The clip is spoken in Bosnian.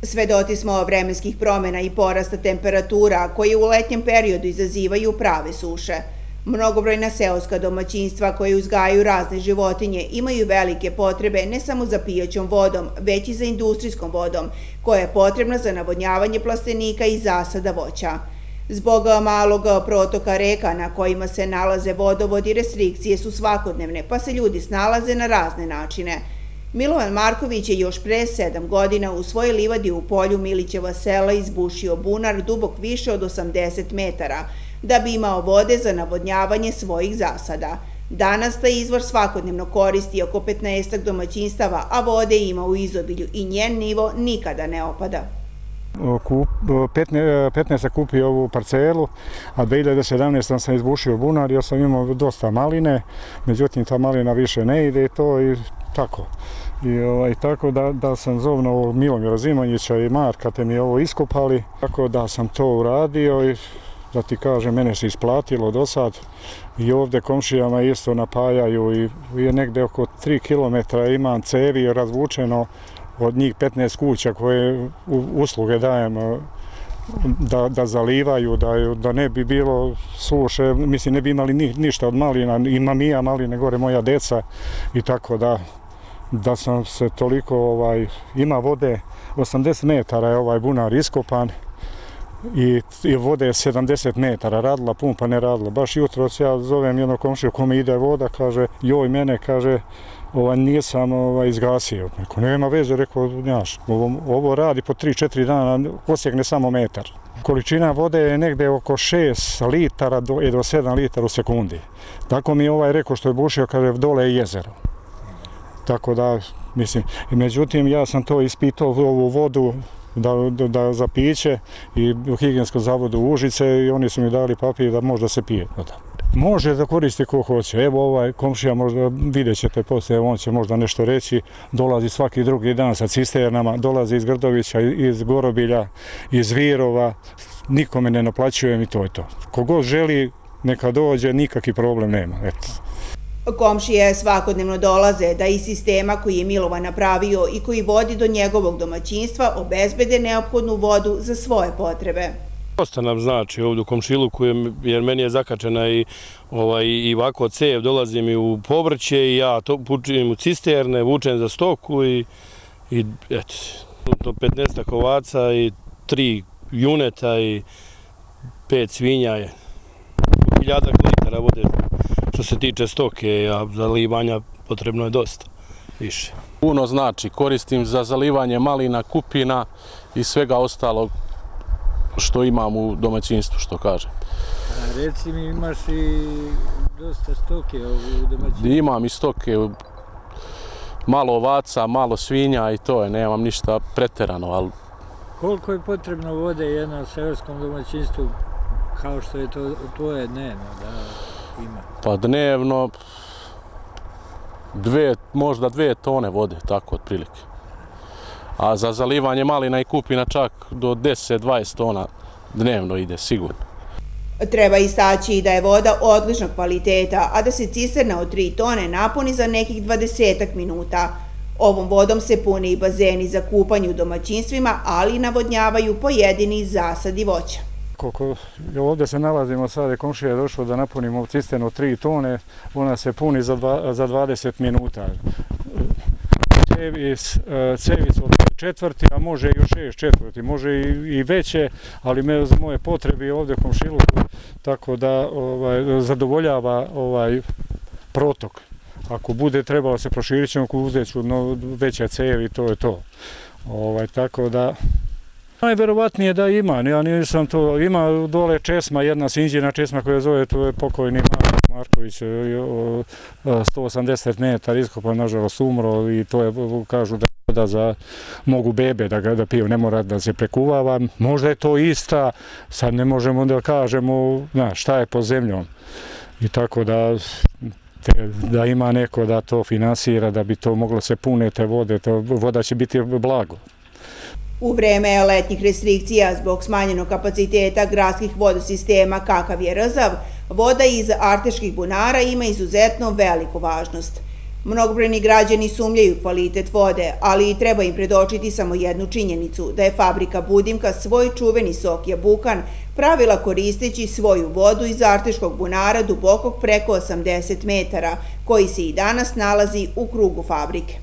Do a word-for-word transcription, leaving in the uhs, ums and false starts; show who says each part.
Speaker 1: Svedoci smo vremenskih promjena i porasta temperatura koje u letnjem periodu izazivaju prave suše. Mnogobrojna seoska domaćinstva koje uzgajaju razne životinje imaju velike potrebe ne samo za pijaćom vodom, već i za industrijskom vodom, koja je potrebna za navodnjavanje plastenika i zasada voća. Zbog malog protoka reka na kojima se nalaze vodovodi, restrikcije su svakodnevne, pa se ljudi snalaze na razne načine. Milovan Marković je još pre sedam godina u svojoj livadi u polju Milićeva sela izbušio bunar dubok više od osamdeset metara, da bi imao vode za navodnjavanje svojih zasada. Danas taj izvor svakodnevno koristi oko petnaestak domaćinstava, a vode ima u izobilju i njen nivo nikada ne opada.
Speaker 2: petnaest sam kupio ovu parcelu, a dve hiljade sedamnaeste. sam izbušio bunar jer sam imao dosta maline, međutim ta malina više ne ide i to i tako. I ovaj, tako da, da sam zovno Milomira Zimanjića i Marka te mi ovo iskopali, tako da sam to uradio i da ti kažem, mene se isplatilo do sad i ovdje komšijama isto napajaju i je negde oko tri kilometra imam cevi razvučeno od njih petnaest kuća koje usluge dajem da, da zalivaju, da, da ne bi bilo suše, mislim ne bi imali ni, ništa od malina, imam i ja maline, gore moja deca i tako da da sam se toliko, ovaj, ima vode, osamdeset metara je ovaj bunar iskopan i, i vode je sedamdeset metara, radila pumpa, ne radila. Baš jutro ja zovem jednog komšiju kome ide voda, kaže, joj mene, kaže, ovaj, nisam ovaj, izgasio. Neko, nema veze, rekao, njaš, ovo, ovo radi po tri četiri dana, osjegne samo metar. Količina vode je negde oko šest litara do, do sedam litara u sekundi. Tako mi je ovaj rekao što je bušio, kaže, dole je jezero. Tako da, mislim, međutim, ja sam to ispitao ovu vodu da, da, da za piće i u higijenskom zavodu Užice i oni su mi dali papir da možda se pije. Da. Može da koristi ko hoće. Evo ovaj komšija, možda vidjet ćete poslije, on će možda nešto reći, dolazi svaki drugi dan sa cisternama, dolazi iz Grdovića, iz Gorobilja, iz Virova, nikome ne naplaćujem i to je to. Kogod želi, neka dođe, nikakvi problem nema. Eto.
Speaker 1: Komšije svakodnevno dolaze da iz sistema koji je Milovan napravio i koji vodi do njegovog domaćinstva obezbede neophodnu vodu za svoje potrebe.
Speaker 3: Dosta nam znači ovdje u komšiluku, jer meni je zakačena i, ovaj, i ovako cev, dolazim i u povrće i ja to pučim u cisterne, vučem za stoku i, i eto, petnaest ovaca i tri juneta i pet svinja je. Hiljada litara vode. Što se tiče stoke, a zalivanja potrebno je dosta više.
Speaker 4: Puno znači, koristim za zalivanje malina, kupina i svega ostalog što imam u domaćinstvu, što kažem.
Speaker 5: A reci mi, imaš i dosta stoke u domaćinstvu?
Speaker 4: Imam i stoke, malo ovaca, malo svinja i to je, nemam ništa preterano, ali...
Speaker 5: Koliko je potrebno vode jednom seoskom domaćinstvu kao što je to tvoje dnevno da ima?
Speaker 4: Pa dnevno dve, možda dve tone vode, tako otprilike. A za zalivanje malina i kupina čak do deset do dvadeset tona dnevno ide, sigurno.
Speaker 1: Treba istaći da je voda odličnog kvaliteta, a da se cisterna od tri tone napuni za nekih dvadesetak minuta. Ovom vodom se pune i bazeni za kupanje u domaćinstvima, ali i navodnjavaju pojedini zasadi voća.
Speaker 2: Koliko ovdje se nalazimo, sad je komšija je došlo da napunimo cisternu tri tone, ona se puni za, dva, za dvadeset minuta. Cevi, cevi su četvrti, a može i šest četvrti, može i, i veće, ali me, za moje potrebe ovdje komšiluku, tako da ovaj, zadovoljava ovaj protok. Ako bude trebalo se proširit ćemo, uzet ću no, veće cevi, to je to. Ovaj, tako da... Najverovatnije da ima, ja nisam to, ima dole česma, jedna sinđina česma koja zove, to je pokojni Marković, sto osamdeset metara iskopan, nažalost umro i to je, kažu da voda za, mogu bebe da ga da piju, ne mora da se prekuvava, možda je to ista, sad ne možemo da kažemo, na, šta je pod zemljom i tako da, te, da ima neko da to finansira, da bi to moglo se pune te vode, to, voda će biti blago.
Speaker 1: U vreme letnjih restrikcija zbog smanjenog kapaciteta gradskih vodosistema kakav je Rzav, voda iz arteških bunara ima izuzetno veliku važnost. Mnogobrojni građani sumnjaju kvalitet vode, ali i treba im predočiti samo jednu činjenicu, da je fabrika Budimka svoj čuveni sok Jabukan pravila koristeći svoju vodu iz Arteškog bunara dubokog preko osamdeset metara, koji se i danas nalazi u krugu fabrike.